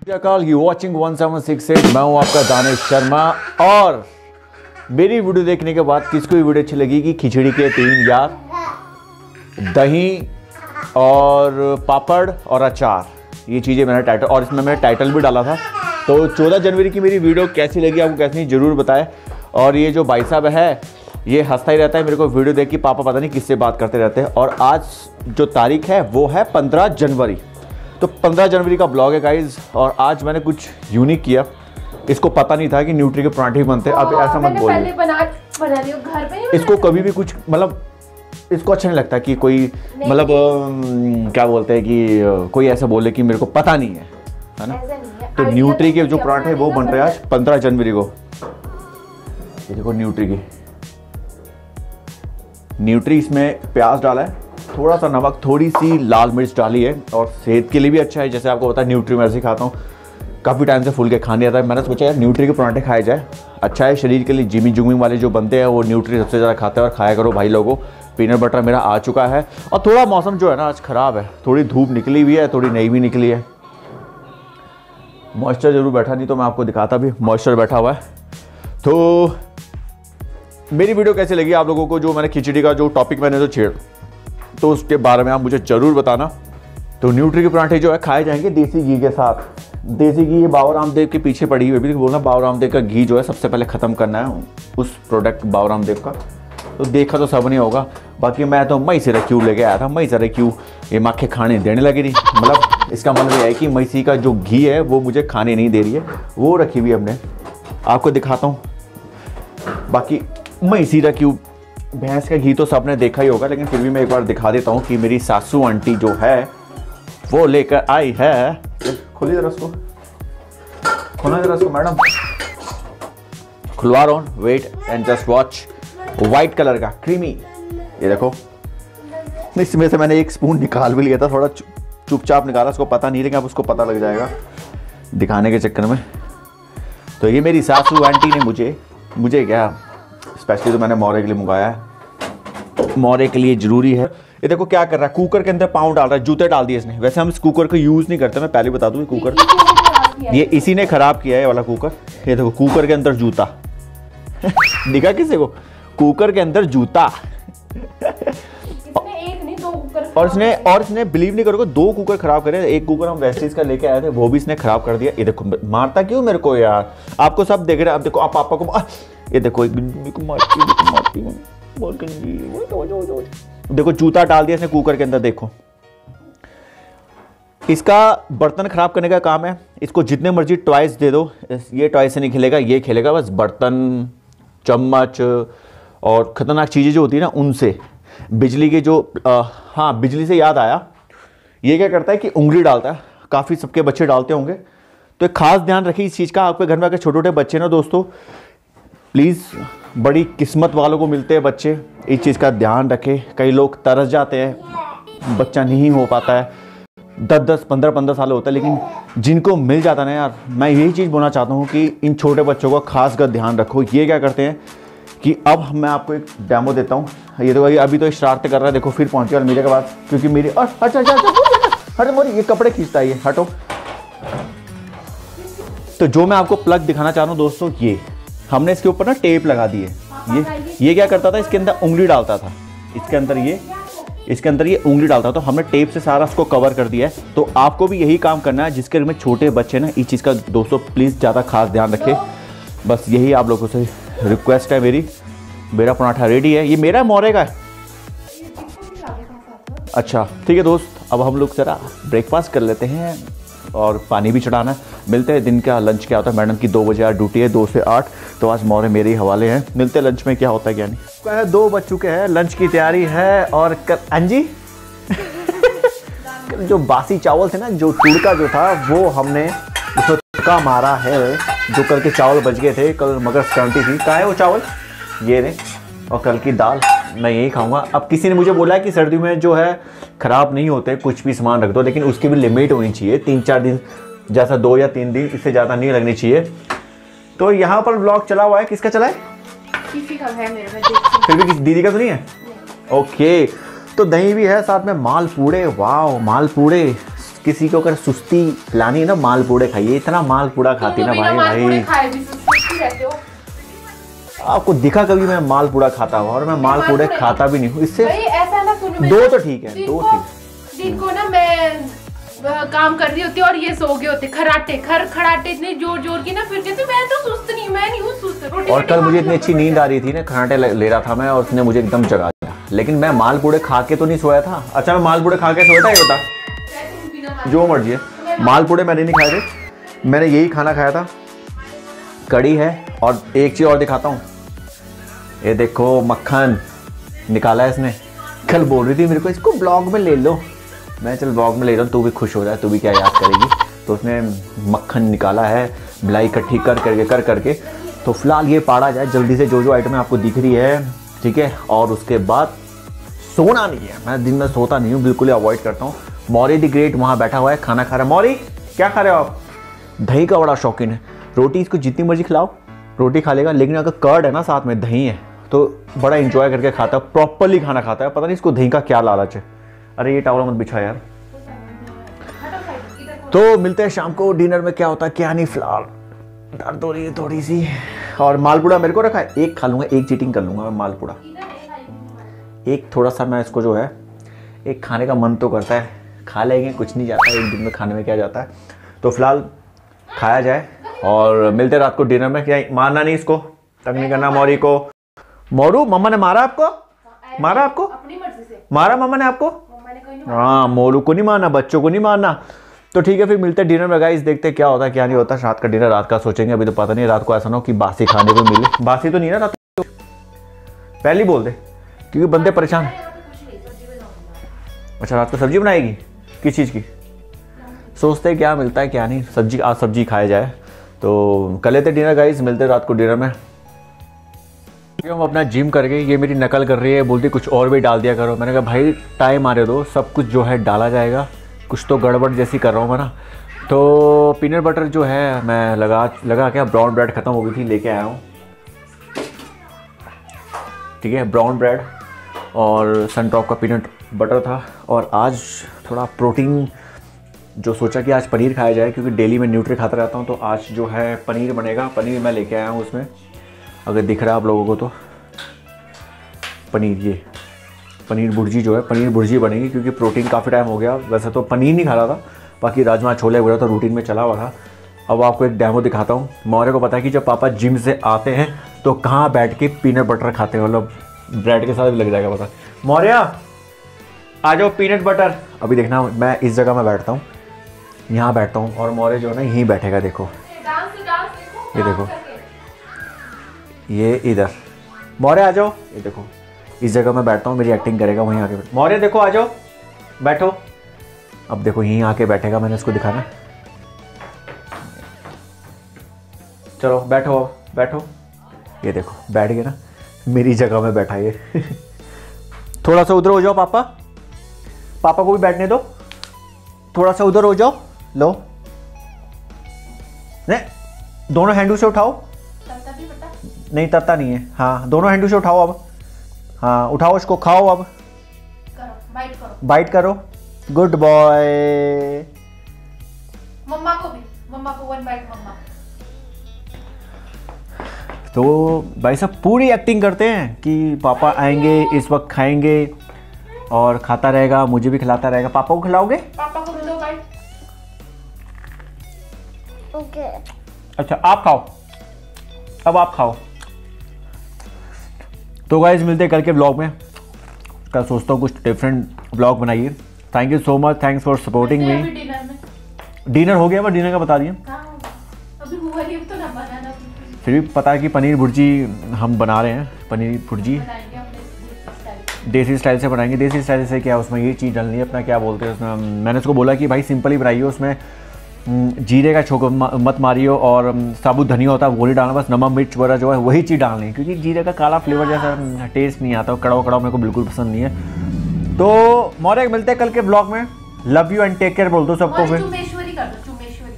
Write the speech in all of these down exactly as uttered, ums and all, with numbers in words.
You watching one seven six eight. मैं हूं आपका दानिश शर्मा और मेरी वीडियो देखने के बाद किसको ये वीडियो अच्छी लगी कि खिचड़ी के तीन यार, दही और पापड़ और अचार, ये चीज़ें मैंने टाइटल और इसमें मैंने टाइटल भी डाला था। तो चौदह जनवरी की मेरी वीडियो कैसी लगी आपको, कैसी नहीं ज़रूर बताएं। और ये जो भाई साहब है ये हंसता ही रहता है, मेरे को वीडियो देख के पापा पता नहीं किससे बात करते रहते हैं। और आज जो तारीख है वो है पंद्रह जनवरी, तो पंद्रह जनवरी का ब्लॉग है गाइज। और आज मैंने कुछ यूनिक किया, इसको पता नहीं था कि न्यूट्री के पराठे बनते हैं। अब ऐसा मत बोलिए, बना बना दियो घर पे। इसको कभी भी कुछ मतलब इसको अच्छा नहीं लगता कि कोई मतलब क्या बोलते हैं कि कोई ऐसा बोले कि मेरे को पता नहीं है, है ना। तो न्यूट्री के जो पराठे वो बन रहे हैं आज पंद्रह जनवरी को। ये देखो न्यूट्री की, न्यूट्री इसमें प्याज डाला है, थोड़ा सा नमक, थोड़ी सी लाल मिर्च डाली है और सेहत के लिए भी अच्छा है। जैसे आपको पता है न्यूट्री मैं ऐसे खाता हूँ, काफ़ी टाइम से फूल के खाने आता है। मैंने सोचा यार न्यूट्री के पराठे खाए जाए, अच्छा है शरीर के लिए। जिमी जुमी वाले जो बनते हैं वो न्यूट्री सबसे ज़्यादा खाते हैं और खाया करो भाई लोगों। पीनट बटर मेरा आ चुका है और थोड़ा मौसम जो है ना आज ख़राब है, थोड़ी धूप निकली हुई है, थोड़ी नहीं भी निकली है। मॉइस्चर जरूर बैठा, नहीं तो मैं आपको दिखाता भी, मॉइस्चर बैठा हुआ है। तो मेरी वीडियो कैसी लगी आप लोगों को, जो मैंने खिचड़ी का जो टॉपिक मैंने जो छेड़, तो उसके बारे में आप मुझे ज़रूर बताना। तो न्यूट्री के पराठे जो है खाए जाएंगे देसी घी के साथ। देसी घी ये बाबा रामदेव के पीछे पड़ी हुई है, बोलना बाबा रामदेव का घी जो है सबसे पहले ख़त्म करना है, उस प्रोडक्ट बाबा रामदेव का। तो देखा तो सब नहीं होगा, बाकी मैं तो मई से क्यों लेके आया था, मई से क्यों ये माखे खाने देने लगी नहीं। मतलब इसका मतलब ये है कि मैसी का जो घी है वो मुझे खाने नहीं दे रही है, वो रखी हुई हमने, आपको दिखाता हूँ। बाकी मैसी का क्यों, भैंस का घी तो सबने देखा ही होगा, लेकिन फिर भी मैं एक बार दिखा देता हूँ कि मेरी सासू आंटी जो है वो लेकर आई है। खोलिए जरा उसको, खोलो जरा उसको मैडम, खुलवा रहा हूँ, wait and just watch. White colour का क्रीमी, ये देखो। इसमें से मैंने एक स्पून निकाल भी लिया था, थोड़ा चुपचाप निकाला, उसको पता नहीं, लेकिन अब उसको पता लग जाएगा दिखाने के चक्कर में। तो ये मेरी सासू आंटी ने मुझे मुझे क्या स्पेशली तो मैंने मोरे के लिए मंगाया है, मोरे के लिए ज़रूरी है। ये देखो क्या कर रहा है, कुकर के अंदर पाँव डाल रहा है, जूते डाल दिए इसने। वैसे हम इस कुकर को यूज़ नहीं करते, मैं पहले बता दूँ। कुकर ये इसी ने ख़राब किया है वाला कुकर। ये देखो कुकर के अंदर जूता दिखा किसी को, कुकर के अंदर जूता। एक नहीं दो कुकर, और इसने और इसने बिलीव नहीं करोगे दो कुकर खराब करे। एक कुकर हम वेस्टेज का लेके आए थे, वो भी इसने खराब कर दिया। ये देखो मारता क्यों मेरे को यार, आपको सब देख रहे हैं। अब देखो आप पापा को, ये देखो देखो जूता डाल दिया इसने कुकर के अंदर। देखो इसका बर्तन खराब करने का काम है, इसको जितने मर्जी टॉयज दे दो, ये टॉयज से नहीं खेलेगा, ये खेलेगा बस बर्तन, चम्मच और ख़तरनाक चीज़ें जो होती है ना उनसे। बिजली के जो आ, हाँ बिजली से याद आया, ये क्या करता है कि उंगली डालता है, काफ़ी सबके बच्चे डालते होंगे, तो एक खास ध्यान रखिए इस चीज़ का। आपके घर में अगर छोटे छोटे बच्चे ना दोस्तों, प्लीज़, बड़ी किस्मत वालों को मिलते हैं बच्चे, इस चीज़ का ध्यान रखें। कई लोग तरस जाते हैं, बच्चा नहीं हो पाता है, दस दस पंद्रह पंद्रह साल होता है, लेकिन जिनको मिल जाता है ना यार, मैं यही चीज़ बोलना चाहता हूँ कि इन छोटे बच्चों का खास कर ध्यान रखो। ये क्या करते हैं कि अब मैं आपको एक डेमो देता हूँ। ये तो अभी तो शरारतें कर रहा है, देखो फिर पहुँच गया अलमीरा के बाद, क्योंकि मेरी और अच्छा अच्छा हटो मोरी, ये कपड़े खींचता है ये, हटो। तो जो मैं आपको प्लग दिखाना चाह रहा हूँ दोस्तों, ये हमने इसके ऊपर ना टेप लगा दी है। ये ये क्या करता था, इसके अंदर उंगली डालता था, इसके अंदर ये इसके अंदर ये उंगली डालता था, तो हमने टेप से सारा उसको कवर कर दिया है। तो आपको भी यही काम करना है, जिसके घर में छोटे बच्चे ना, इस चीज़ का दोस्तों प्लीज़ ज़्यादा खास ध्यान रखें। बस यही आप लोगों से रिक्वेस्ट है मेरी। मेरा पराठा रेडी है, ये मेरा मोरे का है। अच्छा ठीक है दोस्त, अब हम लोग ज़रा ब्रेकफास्ट कर लेते हैं और पानी भी चढ़ाना है। मिलते हैं दिन का लंच क्या होता है। मैडम की दो बजे आज ड्यूटी है, दो से आठ, तो आज मोरे मेरे ही हवाले हैं। मिलते हैं लंच में क्या होता है क्या नहीं। दो बज चुके हैं, लंच की तैयारी है। और कर अंजी जो बासी चावल थे ना, जो तुड़का जो था वो हमने उसमें तुड़का मारा है। जो कल के चावल बच गए थे, कल मगर संक्रांति थी, कहाँ है वो चावल, ये ने। और कल की दाल मैं यही खाऊंगा। अब किसी ने मुझे बोला है कि सर्दी में जो है ख़राब नहीं होते, कुछ भी सामान रख दो, लेकिन उसकी भी लिमिट होनी चाहिए। तीन चार दिन जैसा, दो या तीन दिन, इससे ज़्यादा नहीं लगनी चाहिए। तो यहाँ पर ब्लॉग चला हुआ है, किसका चला है? किसी का है मेरे में, फिर भी किसी दीदी का तो नहीं है? ओके, तो दही भी है साथ में, मालपूड़े, वाह मालपूड़े किसी को अगर सुस्ती लानी है ना, मालपूड़े खाइए। इतना मालपूड़ा खाती ना भाई भाई, खाए भी सुस्ती रहते हो। आपको दिखा कभी मैं मालपूड़ा खाता हूँ? और मैं मालपूड़े खाता भी नहीं हूँ। इससे भाई ऐसा ना सुनो, दो तो ठीक है, दो ठीक। दिन को ना मैं काम कर रही होती और ये सो गए होते, खराटे खर खराटे इतने जोर जोर की ना, फिर कहते मैं तो सुस्त नहीं, मैं नहीं हूँ सुस्त। रोटी और कल मुझे इतनी अच्छी नींद आ रही थी ना, खराटे ले रहा था मैं, और उसने मुझे एकदम जगा दिया। लेकिन मैं मालपूड़े खा के तो नहीं सोया था। अच्छा मैं मालपूड़े खा के सोया था, ये बता? जो मर्जी है, मालपूड़े मैंने नहीं खाए थे, मैंने यही खाना खाया था, कड़ी है। और एक चीज और दिखाता हूँ, ये देखो मक्खन निकाला है इसने। कल बोल रही थी मेरे को इसको ब्लॉग में ले लो, मैं चल ब्लॉग में ले रहा हूँ, तू भी खुश हो रहा है, तू भी क्या याद करेगी। तो उसने मक्खन निकाला है, मलाई इकट्ठी कर करके कर करके। तो फिलहाल ये पाड़ा जाए जल्दी से, जो जो आइटम आपको दिख रही है, ठीक है। और उसके बाद सोना नहीं है, मैं दिन में सोता नहीं हूँ, बिल्कुल अवॉइड करता हूँ। मौरी द ग्रेट वहाँ बैठा हुआ है, खाना खा रहा है। मौरी क्या खा रहे हो आप? दही का बड़ा शौकीन है, रोटी इसको जितनी मर्जी खिलाओ रोटी खा लेगा, लेकिन अगर कर्ड है ना साथ में, दही है, तो बड़ा इंजॉय करके खाता है, प्रॉपरली खाना खाता है। पता नहीं इसको दही का क्या लालच है। अरे ये टावल मत बिछा यार। तो मिलते हैं शाम को डिनर में, क्या होता है क्या नहीं। फिलहाल दर्द हो रही है थोड़ी सी। और मालपूड़ा मेरे को रखा है, एक खा लूंगा, एक चीटिंग कर लूंगा मैं मालपूड़ा। एक थोड़ा सा मैं इसको जो है, एक खाने का मन तो करता है, खा लेंगे, कुछ नहीं जाता एक दिन में खाने में, क्या जाता है। तो फिलहाल खाया जाए और मिलते हैं रात को डिनर में। क्या मारना नहीं, इसको तंग नहीं करना मौरी को। मोरू मम्मा ने मारा आपको? मारा आपको? अपनी मर्जी से मारा मम्मा ने आपको? हाँ, मोरू को नहीं मारना, बच्चों को नहीं मारना। तो ठीक है, फिर मिलते हैं डिनर में गाइस, देखते हैं क्या होता है क्या नहीं होता। रात का डिनर रात का सोचेंगे, अभी तो पता नहीं। रात को ऐसा ना हो कि बासी खाने को मिले। बासी तो नहीं ना रात को, पहले ही बोल दे, क्योंकि बंदे परेशान। अच्छा रात को सब्जी बनाएगी, किस चीज़ की? सोचते हैं क्या मिलता है क्या नहीं। सब्जी, आज सब्जी खाया जाए। तो कर लेते डिनर गाइस, मिलते हैं रात को डिनर में। हम अपना जिम करके, ये मेरी नकल कर रही है, बोलती कुछ और भी डाल दिया करो। मैंने कहा भाई टाइम आने दो, सब कुछ जो है डाला जाएगा, कुछ तो गड़बड़ जैसी कर रहा हूँ मैं ना। तो पीनट बटर जो है मैं लगा लगा क्या, ब्राउन ब्रेड ख़त्म हो गई थी, लेके आया हूँ, ठीक है। ब्राउन ब्रेड और सनटॉप का पीनट बटर था। और आज थोड़ा प्रोटीन, जो सोचा कि आज पनीर खाया जाए, क्योंकि डेली मैं न्यूट्री खाता रहता हूँ। तो आज जो है पनीर बनेगा, पनीर मैं लेके आया हूँ। उसमें अगर दिख रहा है आप लोगों को तो पनीर, ये पनीर भुर्जी जो है, पनीर भुर्जी बनेगी, क्योंकि प्रोटीन काफ़ी टाइम हो गया। वैसे तो पनीर नहीं खा रहा था, बाकी राजमा छोले वगैरह तो रूटीन में चला हुआ था। अब आपको एक डेमो दिखाता हूँ। मौर्य को पता है कि जब पापा जिम से आते हैं तो कहाँ बैठ के पीनट बटर खाते हैं, मतलब ब्रेड के साथ भी लग जाएगा पता। मौर्य आ जाओ पीनट बटर। अभी देखना, मैं इस जगह में बैठता हूँ, यहाँ बैठता हूँ, और मौर्य जो है ना यहीं बैठेगा। देखो ये देखो, ये इधर। मौर्य आ जाओ, ये देखो इस जगह मैं बैठता हूँ, मेरी एक्टिंग करेगा वहीं आके। मौर्य देखो आ जाओ, बैठो। अब देखो यहीं आके बैठेगा, मैंने इसको दिखाना। चलो बैठो, अब बैठो। ये देखो बैठ गया ना, मेरी जगह में बैठा ये। थोड़ा सा उधर हो जाओ पापा, पापा को भी बैठने दो। थोड़ा सा उधर हो जाओ, लो। नहीं, दोनों हैंडू से उठाओ। नहीं तत्ता नहीं है, हाँ दोनों हैंडू से उठाओ अब। हाँ उठाओ इसको, खाओ अब, करो, बाइट करो, बाइट करो। Good boy. मम्मा को भी, मम्मा को वन बाइट मम्मा। तो भाई साहब पूरी एक्टिंग करते हैं कि पापा आएंगे, इस वक्त खाएंगे और खाता रहेगा, मुझे भी खिलाता रहेगा। पापा को खिलाओगे? पापा को भी दो बाइट। ओके। अच्छा आप खाओ, अब आप खाओ। तो गाइज मिलते हैं कल के ब्लॉग में। कल सोचता हूँ कुछ डिफरेंट ब्लॉग बनाइए। Thank you so much, thanks for supporting me. Dinner में डिनर हो गया, बस डिनर का बता दिए। अभी हुआ नहीं, अब तो ना बनाना। फिर भी पता है कि पनीर भुर्जी हम बना रहे हैं। पनीर भुर्जी देसी स्टाइल से बनाएंगे। देसी स्टाइल से क्या, उसमें ये चीज़ डालनी है अपना, क्या बोलते हैं उसमें। मैंने उसको बोला कि भाई सिंपल ही बनाइए, उसमें जीरे का छोंक मत मारियो, और साबुत धनिया होता है वो नहीं डालना, बस नमक मिर्च वगैरह जो है वही चीज़ डालनी है, क्योंकि जीरे का काला फ्लेवर जैसा टेस्ट नहीं आता, कड़वा कड़वा मेरे को बिल्कुल पसंद नहीं है। तो मौर्य मिलते हैं कल के ब्लॉग में। Love you and take care बोल दो सबको। फिर चुमेश्वरी कर दो, चुमेश्वरी।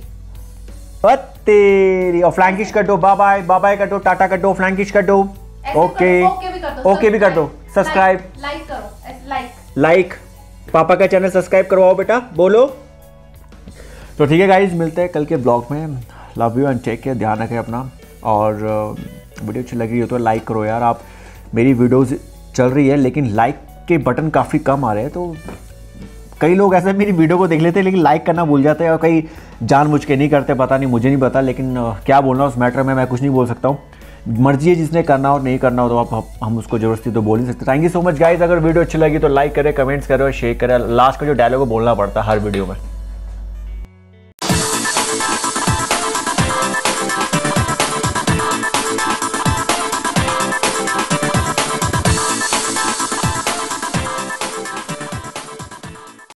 तेरी, और फ्लैंकिश कर दो, बाय बाय, बाय बाय कर दो, टाटा कर दो, फ्लैंकिश कर दो। ओके ओके भी कर दो, सब्सक्राइब लाइक करो, लाइक लाइक। पापा का चैनल सब्सक्राइब करवाओ बेटा, बोलो तो ठीक है गाइज, मिलते हैं कल के ब्लॉग में। Love you and take care, ध्यान रखें अपना। और वीडियो अच्छी लगी हो तो लाइक करो यार। आप मेरी वीडियोस चल रही है लेकिन लाइक के बटन काफ़ी कम आ रहे हैं, तो कई लोग ऐसे मेरी वीडियो को देख लेते हैं लेकिन लाइक करना भूल जाते हैं, और कई जानबूझ के नहीं करते, पता नहीं, मुझे नहीं पता। लेकिन क्या बोलना उस मैटर में मैं कुछ नहीं बोल सकता हूँ। मर्जी है जिसने करना हो, नहीं करना हो तो आप हम उसको जरूरती तो बोल नहीं सकते। Thank you so much guys. अगर वीडियो अच्छी लगी तो लाइक करें, कमेंट्स करें और शेयर करें। लास्ट का जो डायलॉग बोलना पड़ता है हर वीडियो में।